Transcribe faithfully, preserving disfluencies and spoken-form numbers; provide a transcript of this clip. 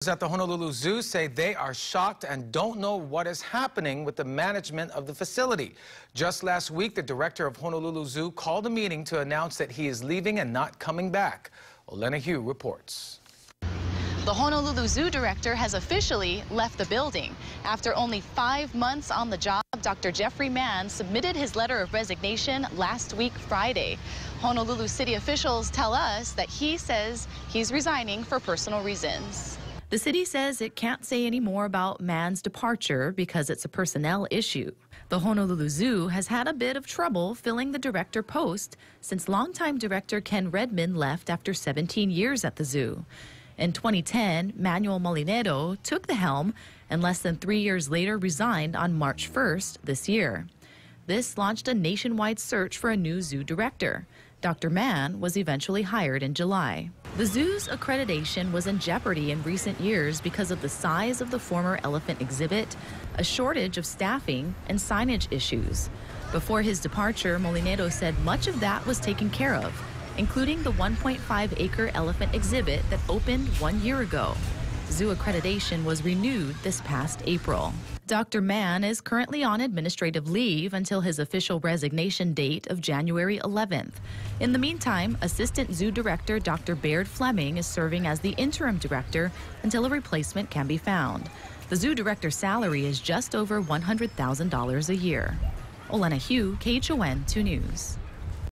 At the Honolulu Zoo say they are shocked and don't know what is happening with the management of the facility. Just last week, the director of Honolulu Zoo called a meeting to announce that he is leaving and not coming back. Olena Hugh reports. The Honolulu Zoo director has officially left the building. After only five months on the job, Doctor Jeffrey Mann submitted his letter of resignation last week Friday. Honolulu city officials tell us that he says he's resigning for personal reasons. The city says it can't say any more about Mann's departure because it's a personnel issue. The Honolulu Zoo has had a bit of trouble filling the director post since longtime director Ken Redmond left after seventeen years at the zoo. In twenty ten, Manuel Molinero took the helm and less than three years later resigned on March first this year. This launched a nationwide search for a new zoo director. Doctor Mann was eventually hired in July. The zoo's accreditation was in jeopardy in recent years because of the size of the former elephant exhibit, a shortage of staffing, and signage issues. Before his departure, Molinero said much of that was taken care of, including the one point five acre elephant exhibit that opened one year ago. Zoo accreditation was renewed this past April. Doctor Mann is currently on administrative leave until his official resignation date of January eleventh. In the meantime, Assistant Zoo Director Doctor Baird Fleming is serving as the interim director until a replacement can be found. The zoo director's salary is just over one hundred thousand dollars a year. Olena Hugh, K H O N two News.